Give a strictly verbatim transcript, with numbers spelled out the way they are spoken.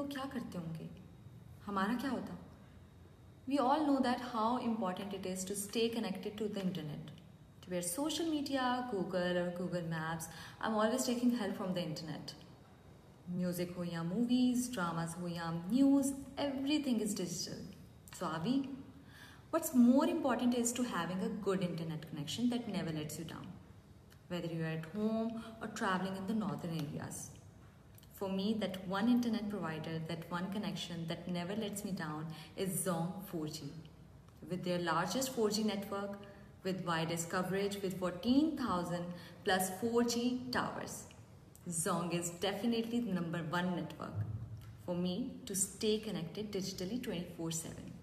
क्या करते होंगे, हमारा क्या होता? We all know that how important it is to stay connected to the internet. To where social media, Google or Google Maps, I'm always taking help from the internet. Music ho ya movies, dramas ho ya news, everything is digital. So are we? What's more important is to having a good internet connection that never lets you down, whether you're at home or traveling in the northern areas. For me, that one internet provider, that one connection that never lets me down is Zong four G. With their largest four G network, with widest coverage, with fourteen thousand plus four G towers, Zong is definitely the number one network for me to stay connected digitally twenty-four seven.